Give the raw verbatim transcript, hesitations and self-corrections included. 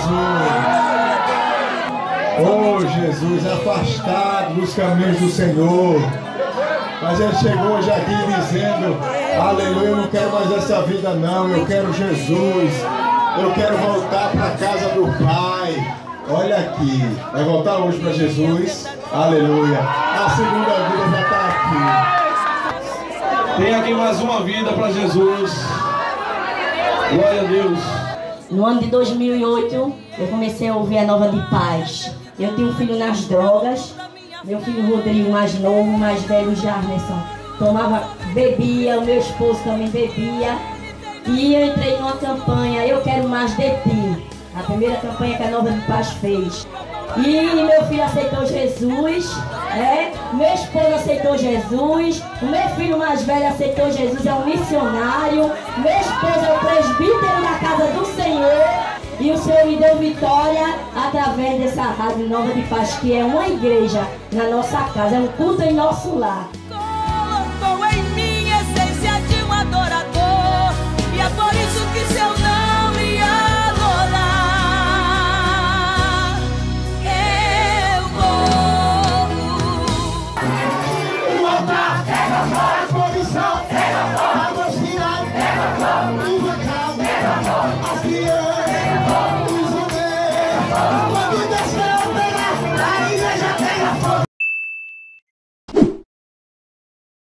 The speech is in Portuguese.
Oh, Jesus, afastado dos caminhos do Senhor. Mas Ele chegou hoje aqui dizendo, aleluia, eu não quero mais essa vida não, eu quero Jesus. Eu quero voltar para a casa do Pai. Olha aqui, vai voltar hoje para Jesus. Aleluia. A segunda vida já está aqui. Tem aqui mais uma vida para Jesus. Glória a Deus. No ano de dois mil e oito, eu comecei a ouvir a nova de paz. Eu tinha um filho nas drogas. Meu filho Rodrigo, mais novo, mais velho, Jarmerson, tomava, bebia, o meu esposo também bebia. E eu entrei numa campanha, Eu Quero Mais de Ti. A primeira campanha que a Nova de Paz fez. E meu filho aceitou Jesus, é? Meu esposo aceitou Jesus, o meu filho mais velho aceitou Jesus, é um missionário. Meu esposo é o presbítero da casa do Senhor. E o Senhor me deu vitória através dessa Rádio Nova de Paz, que é uma igreja na nossa casa, é um culto em nosso lar. Colocou em mim a essência de um adorador, e é por isso que seu não me adorar, eu vou. O altar, a posição, a velocidade, o vocal, as crianças.